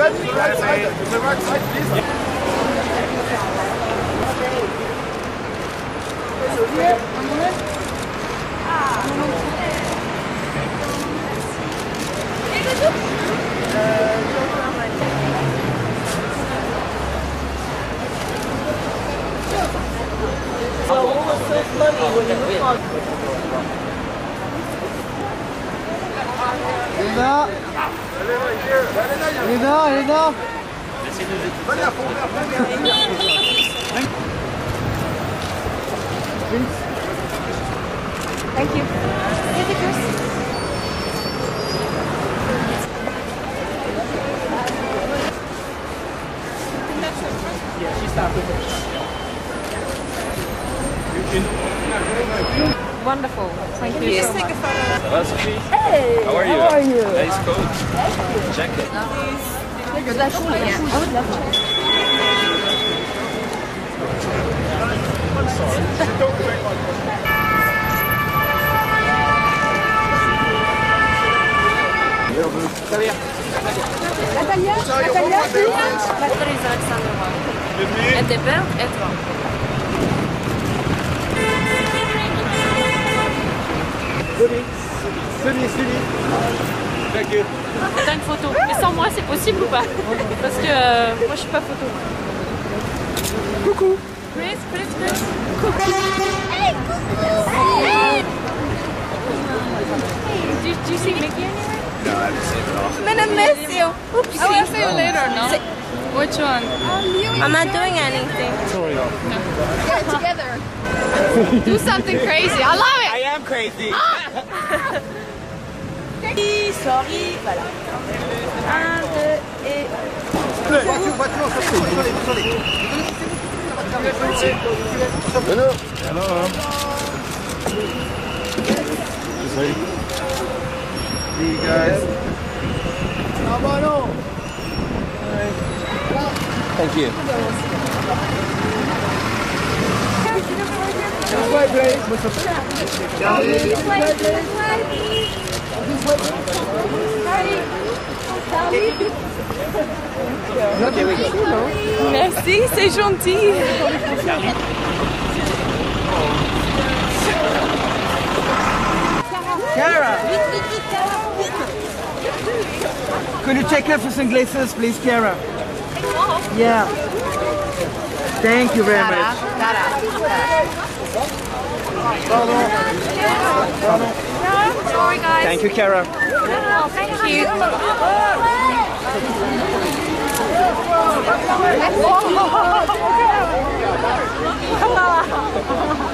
Léna, Léna. Thank you. Yeah, she stopped with it. Wonderful. Thank you so much. Hello, Sophie. Hey! How are you? How are you? Nice coat. Jacket. I would love to. Natalia, Paparazzi Alexandrova. Et tes pères et toi. Thank you. T'as une photo. Mais sans moi, c'est possible ou pas? Parce que moi, je suis pas photo. Coucou. Chris. Coucou. Hey, Hey. Do you see Mickey anywhere? No, I haven't seen it all. I'm gonna miss you. Oopsie. I will see you later, no? Which one? I'm not doing anything. Get together. Do something crazy. I love it. I am crazy. Sorry, voilà. 1, 2 et... Hello. Hello. See you guys. Thank you. Merci, c'est gentil. Kara. Could you check her for some glasses, please, Kara? Yeah. Thank you very much. Sorry, guys. Thank you, Kara. Thank you. Oh,